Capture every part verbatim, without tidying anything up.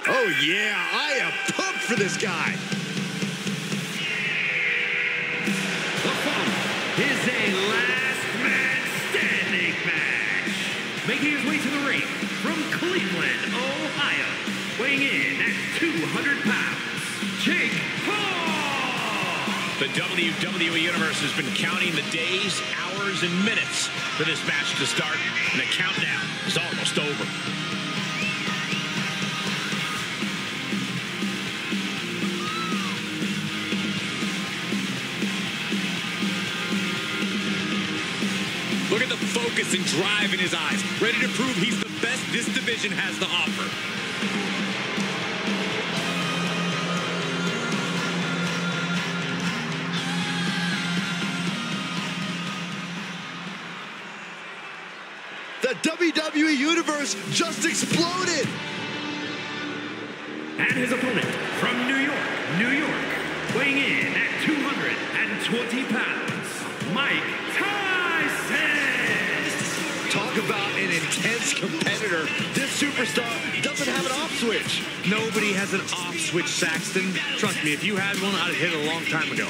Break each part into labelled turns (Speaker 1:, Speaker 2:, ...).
Speaker 1: Oh, yeah, I am pumped for this guy.
Speaker 2: The following is a last man standing match. Making his way to the ring from Cleveland, Ohio, weighing in at two hundred pounds, Jake Paul.
Speaker 3: The W W E Universe has been counting the days, hours, and minutes for this match to start, and the countdown is almost over.
Speaker 4: Look at the focus and drive in his eyes, ready to prove he's the best this division has to offer.
Speaker 1: The W W E Universe just exploded.
Speaker 2: And his opponent from New York, New York, weighing in at two hundred twenty pounds, Mike Tyson.
Speaker 1: Talk about an intense competitor. This superstar doesn't have an off switch.
Speaker 5: Nobody has an off switch, Saxton. Trust me, if you had one, I'd have hit it a long time ago.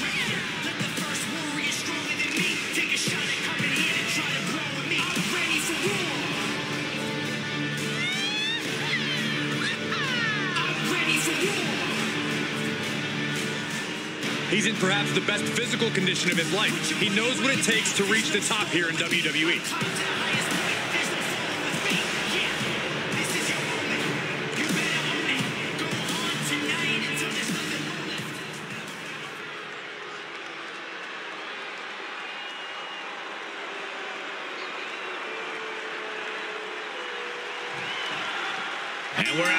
Speaker 4: He's in perhaps the best physical condition of his life. He knows what it takes to reach the top here in W W E.
Speaker 3: And we're